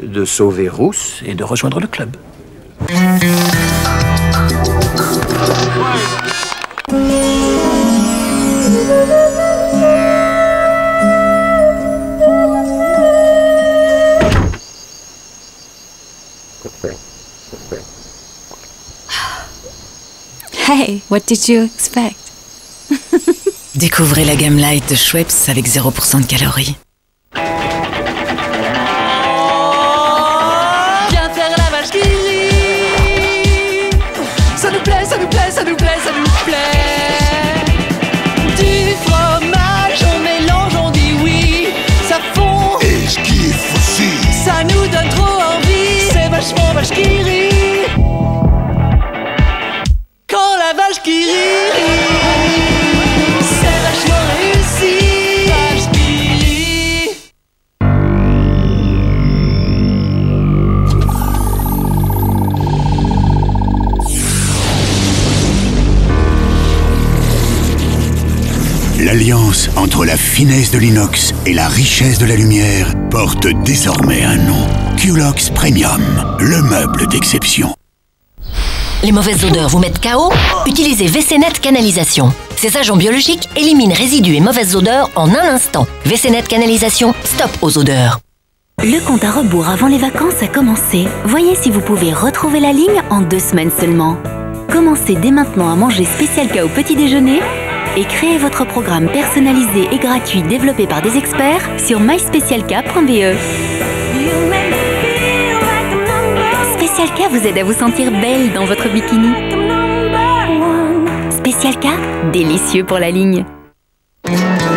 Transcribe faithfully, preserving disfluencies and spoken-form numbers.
de sauver Rousse et de rejoindre le club. Hey, what did you expect? Découvrez la gamme light de Schweppes avec zéro pour cent de calories. Viens faire la vache qui rit. Ça nous plaît, ça nous plaît, ça nous plaît, ça nous plaît. Du fromage, on mélange, on dit oui. Ça fond. Et ce qui est foutu, Ça nous donne trop envie. C'est vachement vache qui rit. Quand la vache qui rit, c'est vachement réussi. Vache qui rit. l'alliance entre la finesse de l'inox et la richesse de la lumière porte désormais un nom. Culox Premium, le meuble d'exception. Les mauvaises odeurs vous mettent K O? Utilisez W C Net Canalisation. Ces agents biologiques éliminent résidus et mauvaises odeurs en un instant. W C Net Canalisation, stop aux odeurs. Le compte à rebours avant les vacances a commencé. Voyez si vous pouvez retrouver la ligne en deux semaines seulement. Commencez dès maintenant à manger Spécial K au petit déjeuner et créez votre programme personnalisé et gratuit développé par des experts sur my special k point b e. Spécial K vous aide à vous sentir belle dans votre bikini. Spécial K, délicieux pour la ligne.